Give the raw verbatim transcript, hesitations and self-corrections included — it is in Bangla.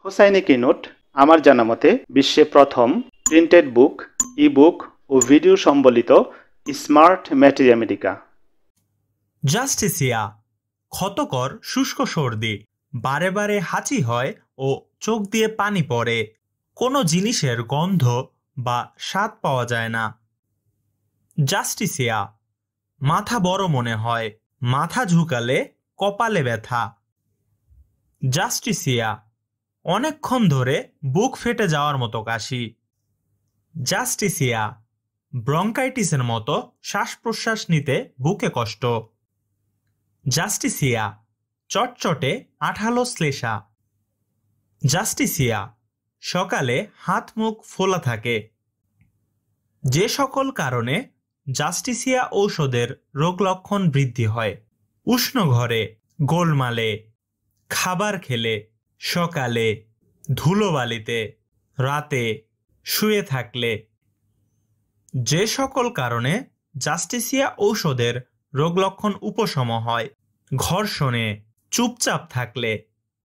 হোসাইনি কিনোট আমার জানা মতে বিশ্বে প্রথম প্রিন্টেড বুক, ই বুক ও ভিডিও সম্বলিত স্মার্ট ম্যাটেরিয়া মেডিকা। জাস্টিসিয়া ক্ষতকর শুষ্ক সর্দি, বারে বারে হাঁচি হয় ও চোখ দিয়ে পানি পড়ে, কোনো জিনিসের গন্ধ বা স্বাদ পাওয়া যায় না। জাস্টিসিয়া মাথা বড় মনে হয়, মাথা ঝুঁকালে কপালে ব্যথা। জাস্টিসিয়া অনেকক্ষণ ধরে বুক ফেটে যাওয়ার মতো কাশি। জাস্টিসিয়া ব্রঙ্কাইটিসের মতো শ্বাস প্রশ্বাস নিতে বুকে কষ্ট। জাস্টিসিয়া চটচটে আঠালো শ্লেষা। জাস্টিসিয়া সকালে হাত মুখ ফোলা থাকে। যে সকল কারণে জাস্টিসিয়া ঔষধের রোগ লক্ষণ বৃদ্ধি হয়: উষ্ণ ঘরে, গোলমালে, খাবার খেলে, সকালে, ধুলোবালিতে, রাতে, শুয়ে থাকলে। যে সকল কারণে জাস্টিসিয়া ঔষধের রোগ লক্ষণ উপশম হয়: ঘর্ষণে, চুপচাপ থাকলে,